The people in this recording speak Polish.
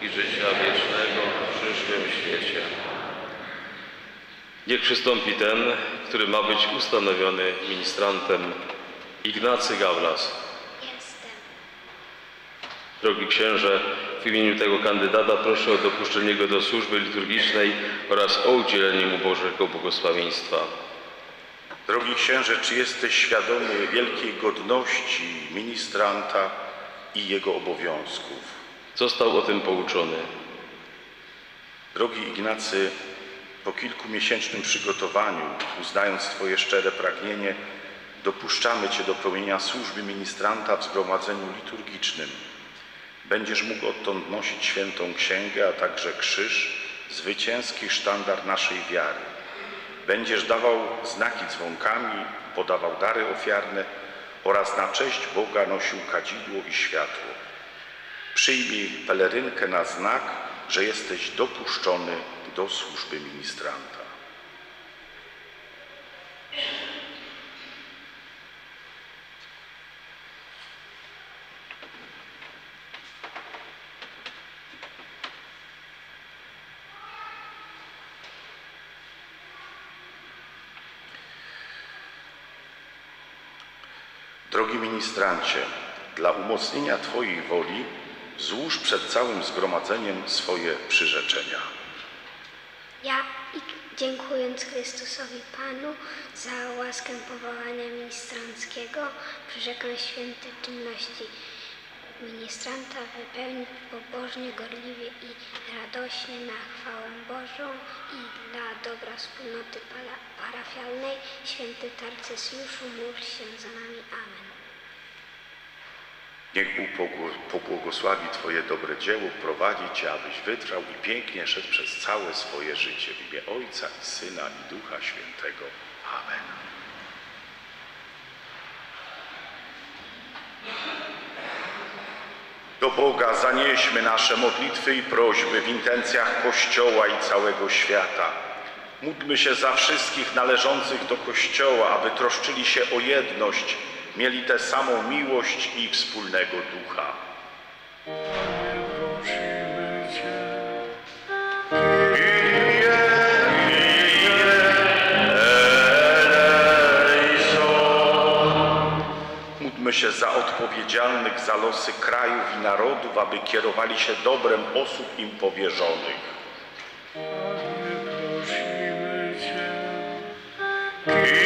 życia wiecznego w przyszłym świecie. Niech przystąpi ten, który ma być ustanowiony ministrantem, Ignacy Gawlas. Jestem. Drogi księże, w imieniu tego kandydata proszę o dopuszczenie go do służby liturgicznej oraz o udzielenie mu Bożego błogosławieństwa. Drogi księże, czy jesteś świadomy wielkiej godności ministranta i jego obowiązków? Został o tym pouczony. Drogi Ignacy, po kilkumiesięcznym przygotowaniu, uznając Twoje szczere pragnienie, dopuszczamy Cię do pełnienia służby ministranta w zgromadzeniu liturgicznym. Będziesz mógł odtąd nosić świętą księgę, a także krzyż, zwycięski sztandar naszej wiary. Będziesz dawał znaki dzwonkami, podawał dary ofiarne oraz na cześć Boga nosił kadzidło i światło. Przyjmij pelerynkę na znak, że jesteś dopuszczony do służby ministranta. Drogi ministrancie, dla umocnienia Twojej woli złóż przed całym zgromadzeniem swoje przyrzeczenia. Ja, dziękując Chrystusowi Panu za łaskę powołania ministranckiego, przyrzekam święte czynności ministranta wypełnić pobożnie, gorliwie i radośnie na chwałę Bożą i dla dobra wspólnoty parafialnej. Święty Tarcysjuszu, módl się za nami. Amen. Niech Bóg pobłogosławi Twoje dobre dzieło, prowadzi Cię, abyś wytrwał i pięknie szedł przez całe swoje życie. W imię Ojca i Syna i Ducha Świętego. Amen. Do Boga zanieśmy nasze modlitwy i prośby w intencjach Kościoła i całego świata. Módlmy się za wszystkich należących do Kościoła, aby troszczyli się o jedność, mieli tę samą miłość i wspólnego ducha. Módlmy się za odpowiedzialnych za losy krajów i narodów, aby kierowali się dobrem osób im powierzonych.